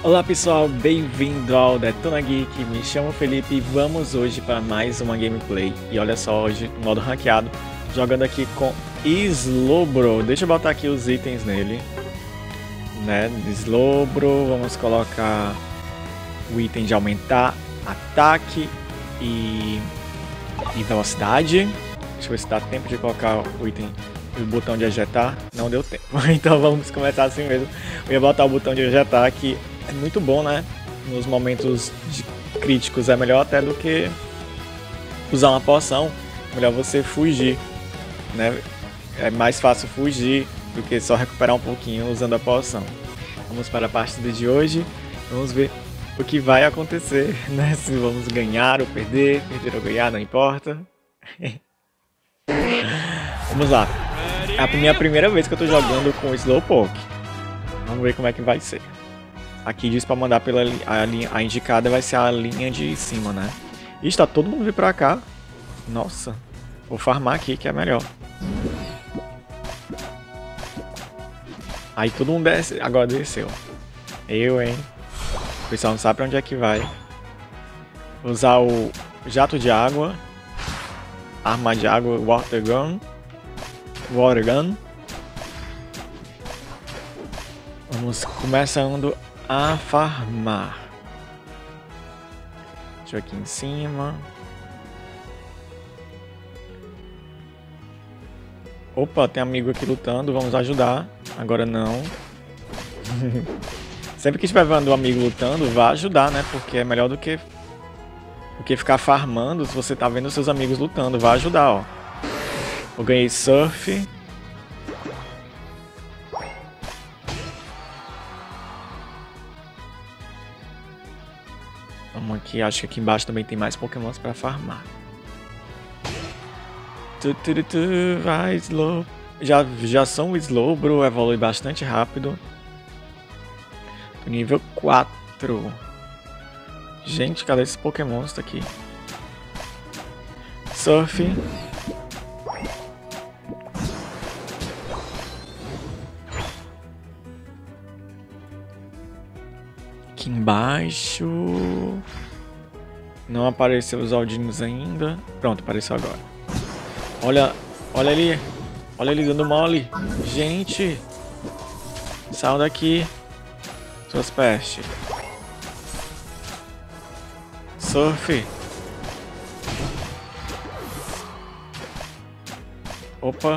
Olá pessoal, bem-vindo ao Detona Geek, me chamo Felipe e vamos hoje para mais uma gameplay. E olha só, hoje no modo ranqueado, jogando aqui com Slowbro. Deixa eu botar aqui os itens nele, né? Slowbro, vamos colocar o item de aumentar ataque e velocidade. Deixa eu ver se dá tempo de colocar o item e o botão de ejetar. Não deu tempo, então vamos começar assim mesmo. Eu ia botar o botão de ejetar aqui. É muito bom, né? Nos momentos críticos é melhor até do que usar uma poção. Melhor você fugir, né? É mais fácil fugir do que só recuperar um pouquinho usando a poção. Vamos para a partida de hoje. Vamos ver o que vai acontecer, né? Se vamos ganhar ou perder. Perder ou ganhar, não importa. Vamos lá. É a minha primeira vez que eu tô jogando com o Slowpoke. Vamos ver como é que vai ser. Aqui diz pra mandar pela linha, a indicada vai ser a linha de cima, né? Ixi, tá todo mundo vindo pra cá. Nossa, vou farmar aqui que é melhor. Aí todo mundo desce, agora desceu. Eu, hein? O pessoal não sabe pra onde é que vai. Vou usar o jato de água. Arma de água, Water Gun. Vamos começando a farmar. Deixa eu aqui em cima. Opa, tem amigo aqui lutando, vamos ajudar. Agora não. Sempre que estiver vendo um amigo lutando, vá ajudar, né? Porque é melhor do que ficar farmando. Se você tá vendo seus amigos lutando, vá ajudar, ó. Eu ganhei surf. Vamos aqui, acho que aqui embaixo também tem mais pokémons para farmar. Vai, Slow. Já são o Slowbro, evolui bastante rápido. Tô nível 4. Gente, cadê esses pokémons? Tá aqui. Surf. Aqui embaixo não apareceu os Aldinos ainda. Pronto, apareceu agora. Olha ali. Olha ele dando mole. Gente, saiam daqui, suas pestes. Surf. Opa.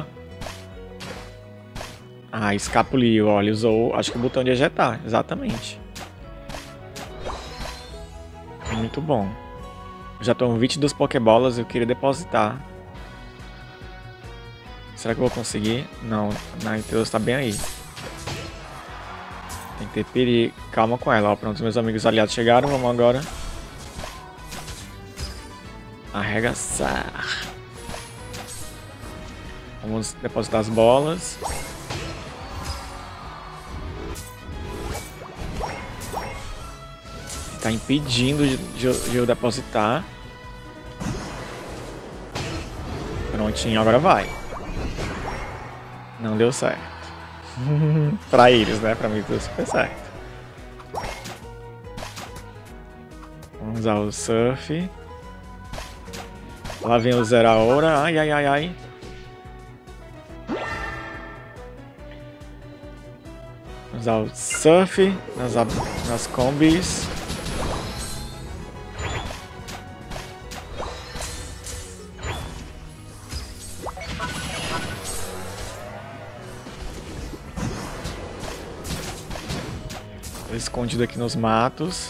Ah, escapuliu. Olha, usou, acho que o botão de ejetar. Exatamente. Muito bom. Já tô com 22 Pokébolas, eu queria depositar. Será que eu vou conseguir? Não, na Inteus tá bem aí. Tem que ter perigo. Calma com ela, ó. Pronto, os meus amigos aliados chegaram, vamos agora arregaçar. Vamos depositar as bolas. Tá impedindo de eu depositar. Prontinho, agora vai. Não deu certo. Pra eles, né? Pra mim deu super certo. Vamos usar o surf. Lá vem o Zero a hora. Ai, ai, ai, ai. Vamos usar o surf nas combis. Escondido aqui nos matos.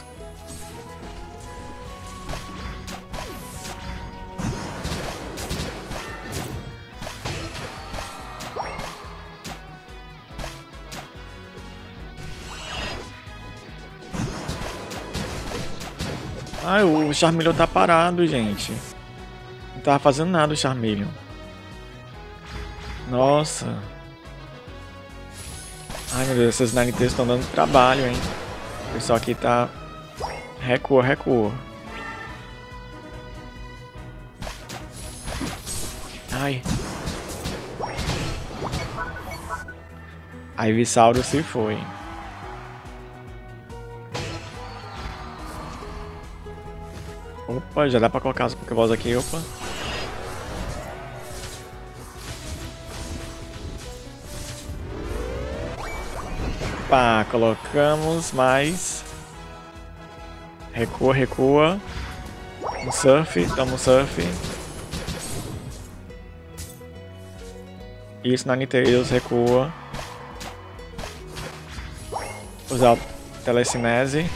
Ai, o Charmeleon tá parado, gente. Não tava fazendo nada o Charmeleon. Nossa. Ai meu Deus, essas Ninetales estão dando trabalho, hein? O pessoal aqui tá... Recua, recua. Ai. A Ivysaur se foi. Opa, já dá pra colocar as Pokéballs aqui, opa. Pá, colocamos mais. Recua, recua. Um surf, toma um surf. Isso, Ninetales, recua. Usar o telecinese.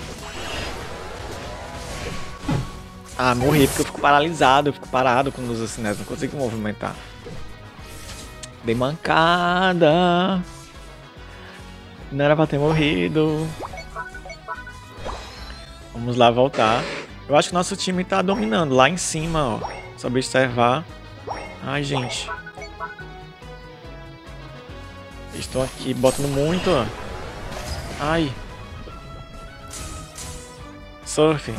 Ah, morri porque eu fico paralisado, eu fico parado quando uso a cinese, não consigo movimentar. Dei mancada. Não era pra ter morrido. Vamos lá voltar. Eu acho que nosso time tá dominando lá em cima, ó. Só observar. Ai, gente. Estou aqui botando muito, ó. Ai. Surf.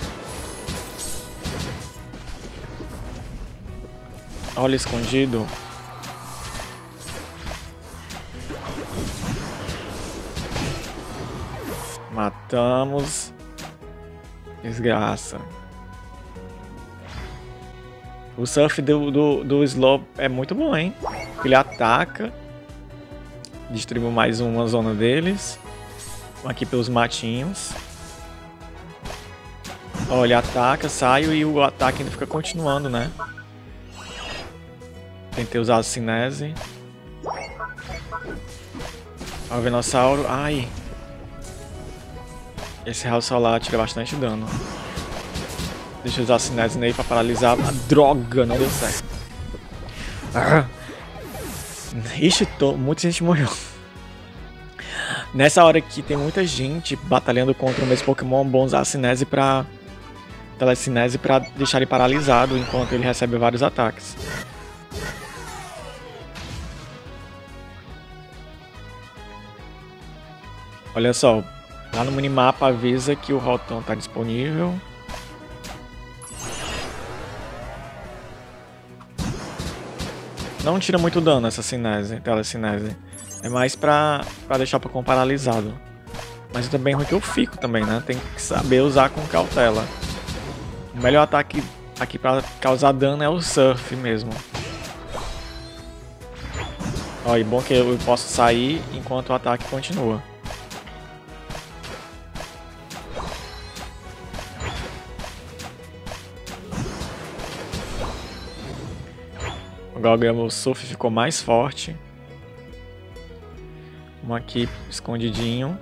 Olha escondido. Matamos. Desgraça. O surf do Slow é muito bom, hein? Ele ataca. Distribui mais uma zona deles. Aqui pelos matinhos. Olha, ele ataca, sai e o ataque ainda fica continuando, né? Tentei usar a cinese. Olha o Venossauro. Ai. Esse raio solar tira bastante dano. Deixa eu usar a cinese nele pra paralisar. Ah, droga, não deu certo. Ah. Ixi, muita gente morreu. Nessa hora que tem muita gente batalhando contra o mesmo Pokémon, bom usar a cinese pra... telecinese pra deixar ele paralisado enquanto ele recebe vários ataques. Olha só, lá no minimapa avisa que o Rotom está disponível. Não tira muito dano essa cinese, telecinese. É mais pra deixar o Pokémon paralisado. Mas também é ruim que eu fico também, né? Tem que saber usar com cautela. O melhor ataque aqui pra causar dano é o Surf mesmo. Ó, e bom que eu posso sair enquanto o ataque continua. Agora o Surf ficou mais forte. Um aqui escondidinho.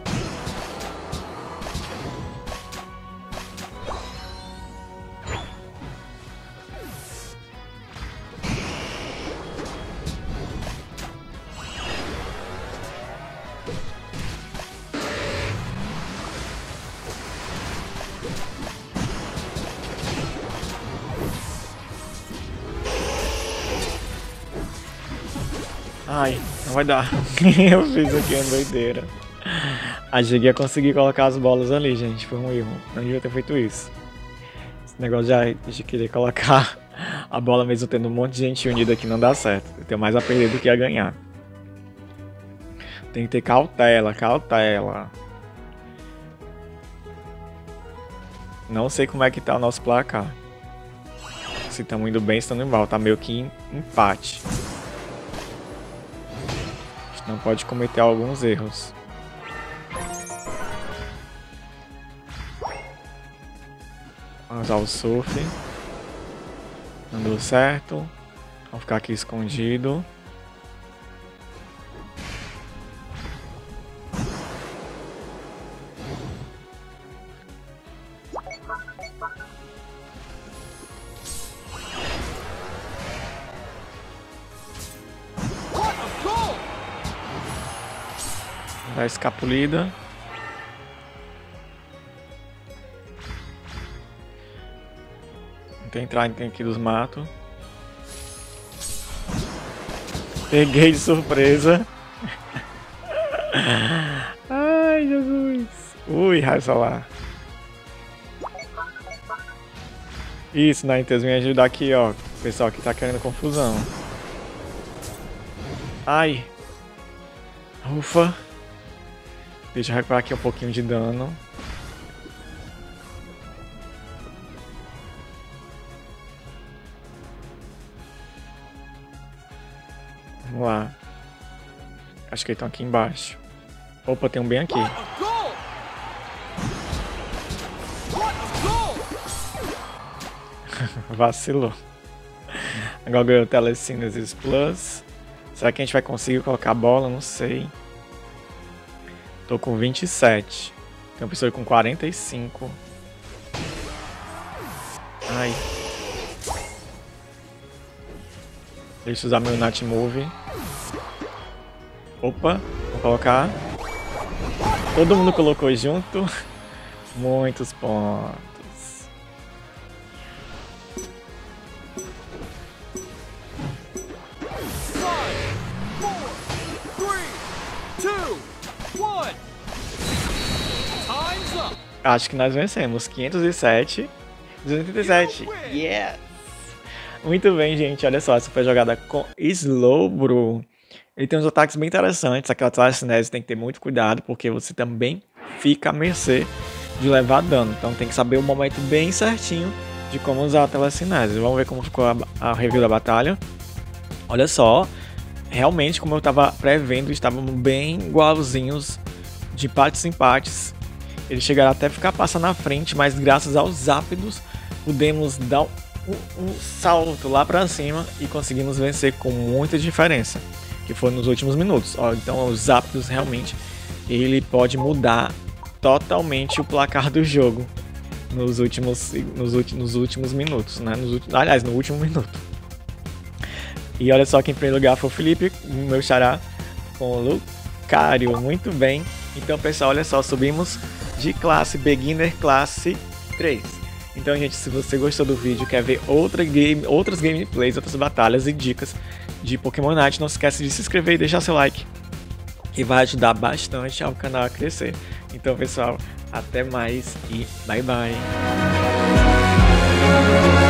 Ai, não vai dar. Eu fiz aqui uma doideira. Achei que ia conseguir colocar as bolas ali, gente. Foi um erro. Não devia ter feito isso. Esse negócio de querer colocar a bola mesmo tendo um monte de gente unida aqui não dá certo. Eu tenho mais a perder do que a ganhar. Tem que ter cautela, cautela. Não sei como é que tá o nosso placar. Se estamos indo bem, se estamos indo mal. Tá meio que em empate. Não pode cometer alguns erros. Vamos usar o Surf. Não deu certo. Vou ficar aqui escondido. Dá escapulida. Vou entrar aqui dos matos. Peguei de surpresa. Ai, Jesus. Ui, raio solar. Isso, Ninetales, me ajudar aqui, ó. O pessoal que tá querendo confusão. Ai. Ufa. Deixa eu recuperar aqui um pouquinho de dano. Vamos lá. Acho que eles estão aqui embaixo. Opa, tem um bem aqui. Vacilou. Agora ganhou o Telekinesis Plus. Será que a gente vai conseguir colocar a bola? Não sei. Tô com 27. Tem uma pessoa com 45. Ai. Deixa eu usar meu Nat Move. Opa, vou colocar. Todo mundo colocou junto. Muitos pontos. Acho que nós vencemos. 507. 237. Yes! Muito bem, gente. Olha só, essa foi a jogada com Slowbro. Ele tem uns ataques bem interessantes. Aquela Telecinese tem que ter muito cuidado, porque você também fica à mercê de levar dano. Então tem que saber o momento bem certinho de como usar a Telecinese. Vamos ver como ficou a review da batalha. Olha só. Realmente, como eu estava prevendo, estavam bem igualzinhos, de empates em empates. Eles chegaram até a ficar passando na frente, mas graças aos Zapdos pudemos dar um salto lá pra cima e conseguimos vencer com muita diferença, que foi nos últimos minutos. Ó, então os Zapdos realmente ele pode mudar totalmente o placar do jogo nos últimos minutos, né? Aliás, no último minuto. E olha só, quem em primeiro lugar foi o Felipe, meu xará, com o Lucario. Muito bem. Então, pessoal, olha só, subimos de classe Beginner classe 3. Então, gente, se você gostou do vídeo, quer ver outras gameplays, outras batalhas e dicas de Pokémon Night, não se esqueça de se inscrever e deixar seu like, que vai ajudar bastante ao canal a crescer. Então, pessoal, até mais e bye bye!